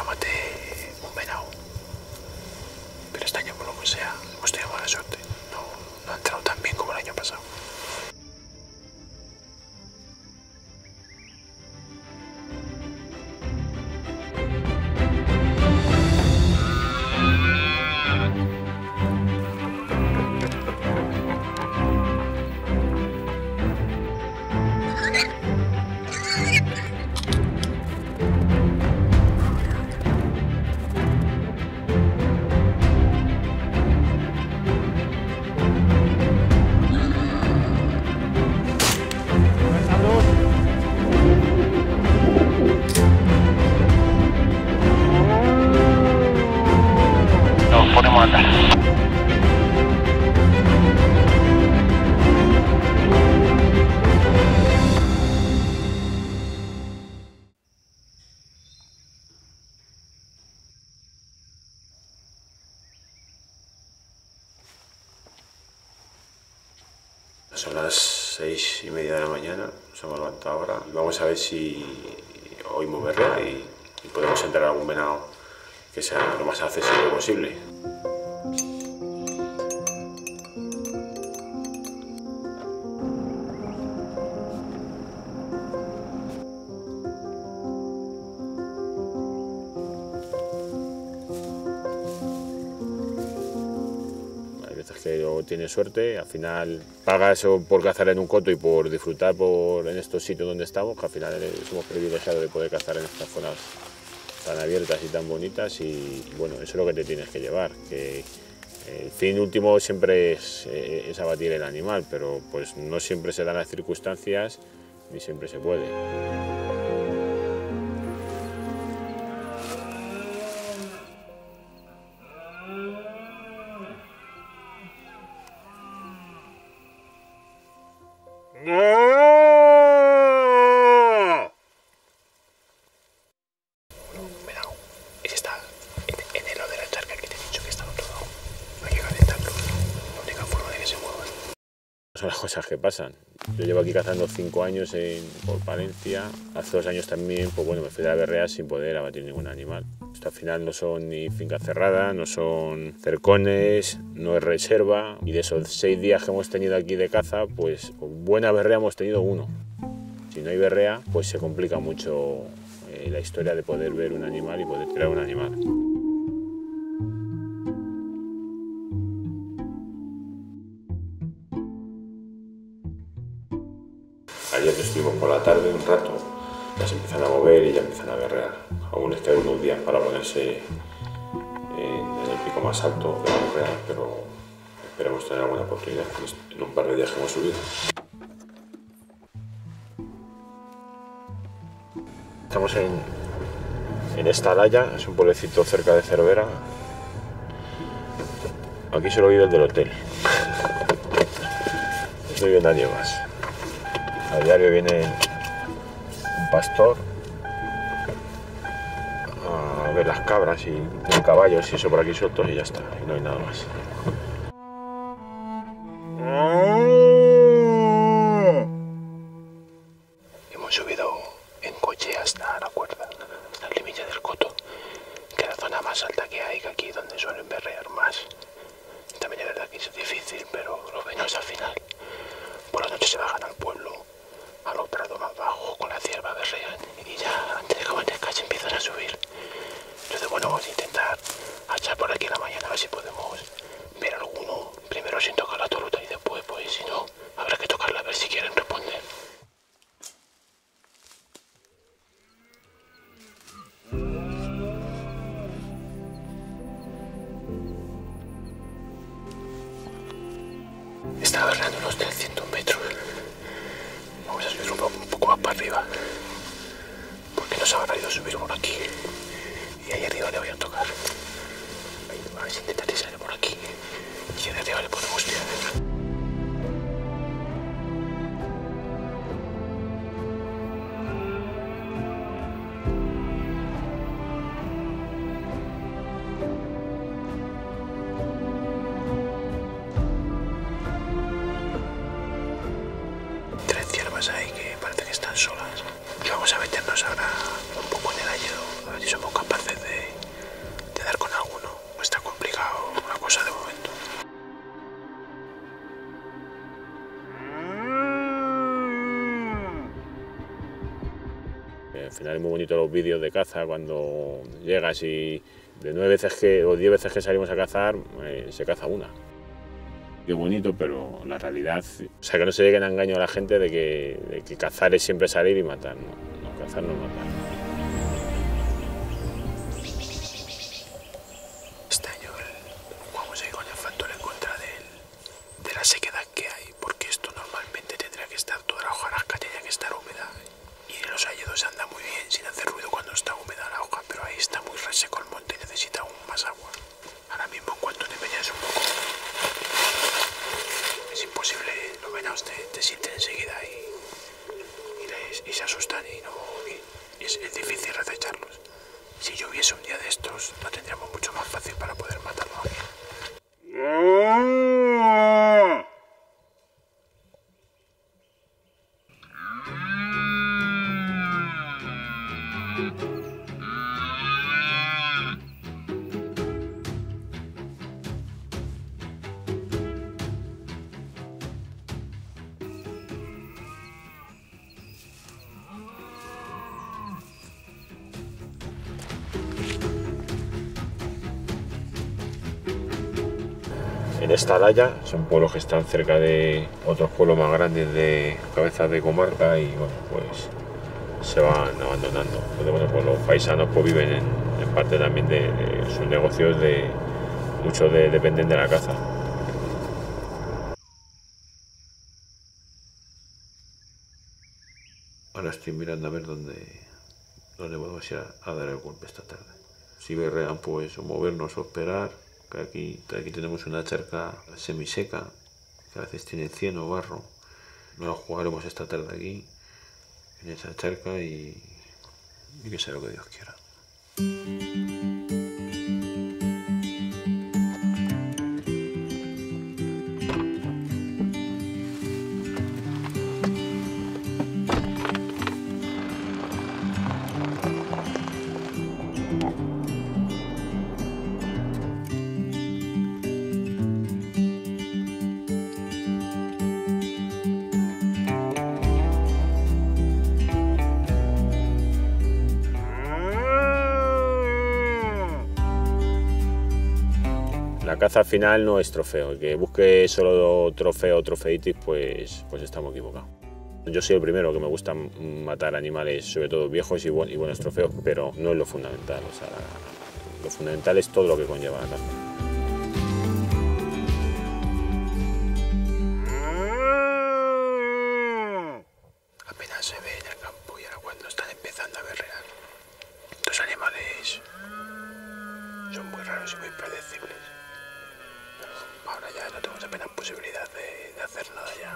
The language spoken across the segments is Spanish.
maté un venado. Pero este año, por lo que sea, hemos tenido mala suerte. No ha entrado tan bien como el año pasado. Ponemos a andar. Son las 6:30 de la mañana, nos hemos levantado ahora y vamos a ver si oímos berrea y podemos entrar a algún venado que sea lo más accesible posible. Hay veces que luego tienes suerte, al final pagas por cazar en un coto y por disfrutar en estos sitios donde estamos, que al final somos privilegiados de poder cazar en estas zonas tan abiertas y tan bonitas, y bueno, eso es lo que te tienes que llevar, que el fin último siempre es abatir el animal, pero pues no siempre se dan las circunstancias ni siempre se puede. Son las cosas que pasan. Yo llevo aquí cazando 5 años por Palencia. Hace 2 años también, pues bueno, me fui a la berrea sin poder abatir ningún animal. Esto al final no son ni finca cerrada, no son cercones, no es reserva. Y de esos 6 días que hemos tenido aquí de caza, pues buena berrea hemos tenido 1. Si no hay berrea, pues se complica mucho la historia de poder ver un animal y poder tirar un animal. Ayer estuvimos por la tarde un rato, ya se empiezan a mover y ya empiezan a berrear. Aún les quedan unos días para ponerse en el pico más alto de la berrea, pero esperemos tener alguna oportunidad en un par de días que hemos subido. Estamos en Estalaya, es un pueblecito cerca de Cervera. Aquí solo vive el del hotel. No vive nadie más. A diario viene un pastor a ver las cabras y un caballo y eso por aquí sueltos y ya está, y no hay nada más. Hemos subido en coche hasta la cuerda, hasta el límite del coto, que es la zona más alta que hay, que aquí donde suelen berrear más. También es verdad que es difícil, pero lo menos al final. Por la noche se bajan al pueblo, a los prados más bajos, con la cierva berrean y ya antes de que amanezca se empiezan a subir. Entonces bueno, vamos a intentar echar por aquí en la mañana a ver si podemos ver alguno, primero sin tocar la toruta y después pues si no, habrá que tocarla a ver si quieren responder. Está berreando unos 300 metros. Vamos a subir un poco más para arriba, porque nos habrá ido a subir por aquí y ahí arriba le voy a tocar. Ahí vamos a intentar salir por aquí y de arriba le podemos tirar. Ahí que parece que están solas, y vamos a meternos ahora un poco en el año a ver si somos capaces de bonito los vídeos de caza cuando llegas y de 9 veces que, o 10 veces que salimos a cazar, se caza una. Qué bonito, pero la realidad, o sea, que no se lleguen a engaño a la gente de que cazar es siempre salir y matar. No, no, cazar no es matar. Este año jugamos ahí con el factor en contra de la sequedad que hay, porque esto normalmente tendría que estar toda la hojarasca, tendría que estar húmeda, y en los hayedos anda muy bien sin hacer ruido cuando está húmeda la hoja, pero ahí está muy reseco el monte y necesita aún más agua. Ahora mismo en cuanto te meñas un poco, es imposible, los venados te sienten enseguida y se asustan y es difícil rececharlos. Si lloviese un día de estos, lo tendríamos mucho más fácil para poder matarlo aquí. En esta laya son pueblos que están cerca de otros pueblos más grandes de cabezas de comarca y bueno, pues se van abandonando. Entonces, bueno, pues los paisanos pues viven en parte también de sus negocios, muchos dependen de la caza. Ahora estoy mirando a ver dónde podemos ir a dar el golpe esta tarde. Si berrean, pues o movernos o esperar. Que aquí tenemos una charca semiseca, que a veces tiene cieno o barro. Nos la jugaremos esta tarde aquí, en esa charca, y que sea lo que Dios quiera. La caza al final no es trofeo. El que busque solo trofeo o trofeitis, pues estamos equivocados. Yo soy el primero que me gusta matar animales, sobre todo viejos y buenos trofeos, pero no es lo fundamental. O sea, lo fundamental es todo lo que conlleva la caza. Apenas se ve en el campo y ahora cuando están empezando a berrear. Estos animales son muy raros y muy predecibles. Pero ahora ya no tenemos apenas posibilidad de hacer nada ya.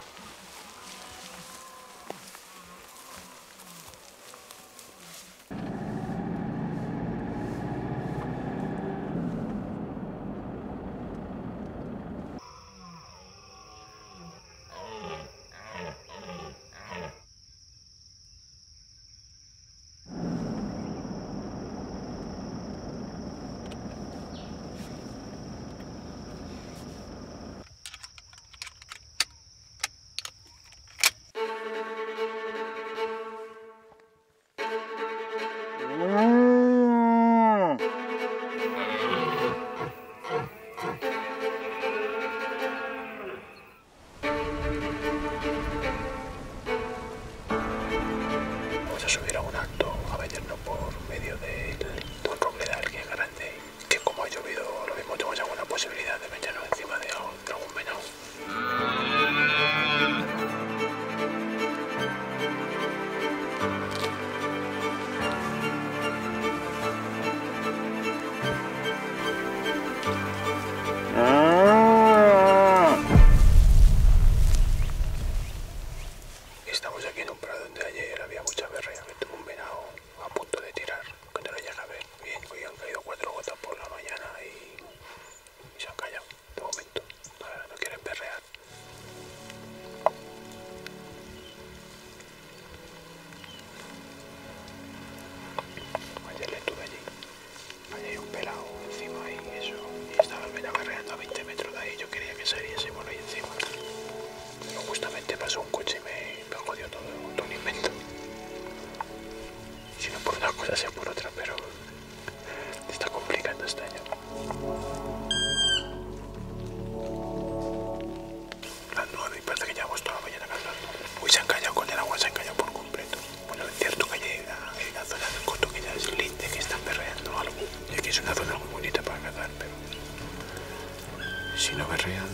es una zona muy bonita para cazar, pero si no berrean,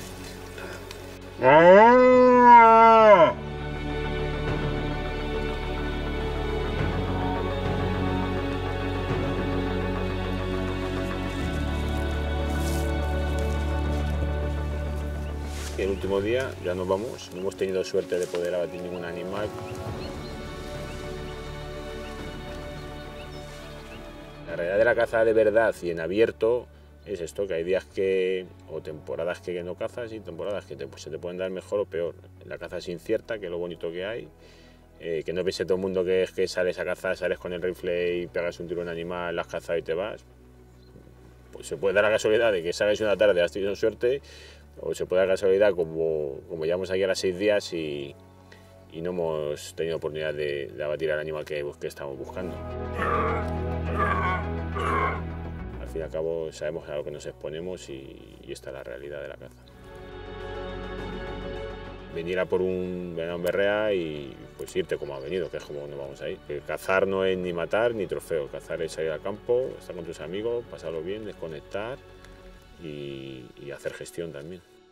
nada. El último día ya nos vamos, no hemos tenido suerte de poder abatir ningún animal. La realidad de la caza de verdad y en abierto es esto, que hay días o temporadas que no cazas y temporadas que se te pueden dar mejor o peor. La caza es incierta, que es lo bonito que hay, que no piense todo el mundo que es que sales a cazar, sales con el rifle y pegas un tiro a un animal, las cazas y te vas. Pues se puede dar la casualidad de que salgas una tarde, has tenido suerte, o se puede dar la casualidad como llevamos aquí ahora 6 días y no hemos tenido oportunidad de abatir al animal que estamos buscando. Al fin y al cabo sabemos a lo que nos exponemos y esta es la realidad de la caza. Venir a por un berrea y pues irte como ha venido, que es como nos vamos a ir. Que cazar no es ni matar ni trofeo, cazar es salir al campo, estar con tus amigos, pasarlo bien, desconectar y hacer gestión también.